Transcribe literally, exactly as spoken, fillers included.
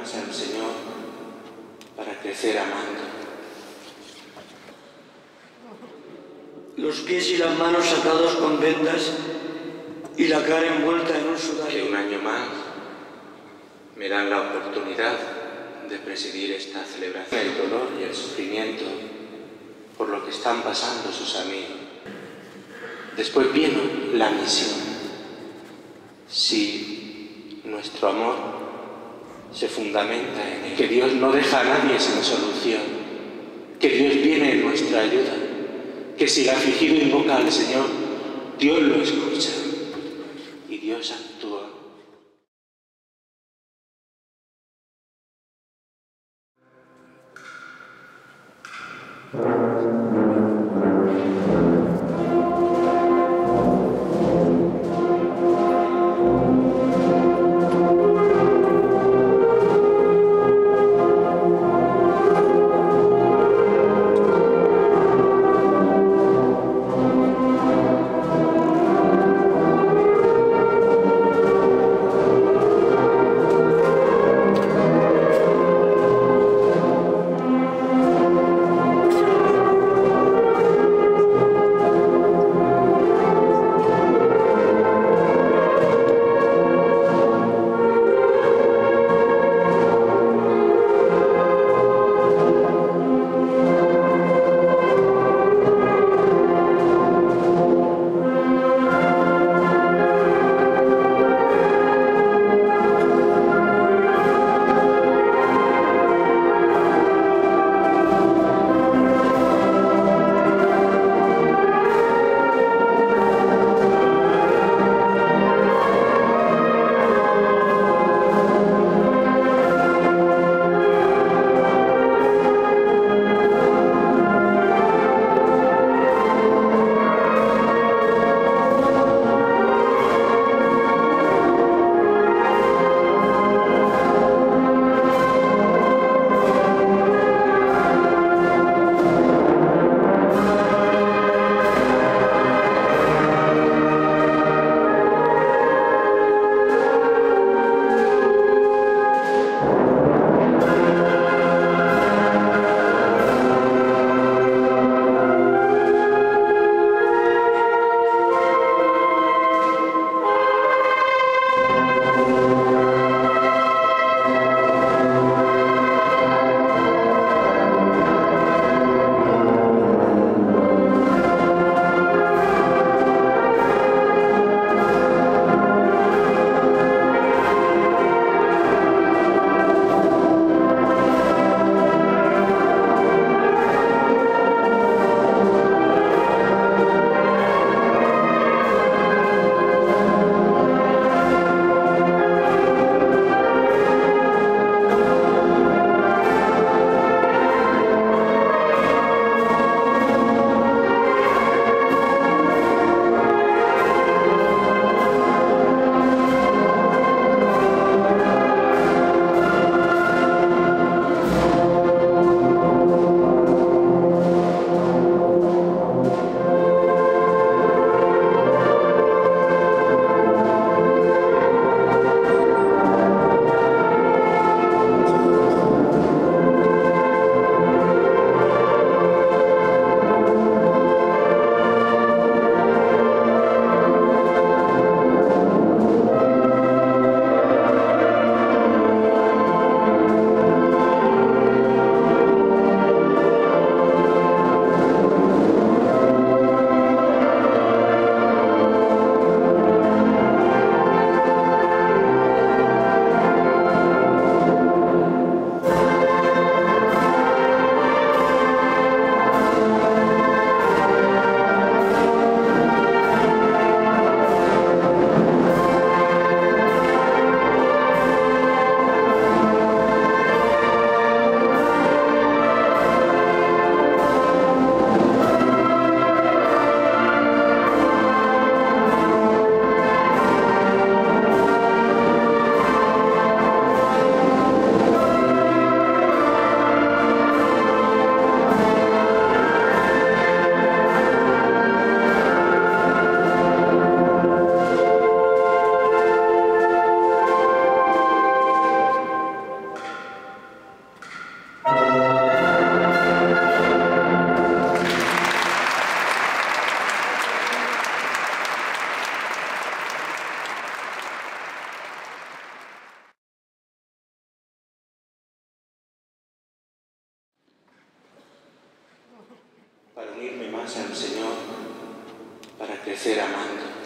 más al Señor para crecer amando. Los pies y las manos atados con vendas y la cara envuelta en un sudario. Que un año más me dan la oportunidad de presidir esta celebración. El dolor y el sufrimiento por lo que están pasando sus amigos. Después viene la misión. Si nuestro amor se fundamenta en el que Dios no deja a nadie sin solución, que Dios viene en nuestra ayuda, que si el afligido invoca al Señor, Dios lo escucha y Dios actúa. llamando.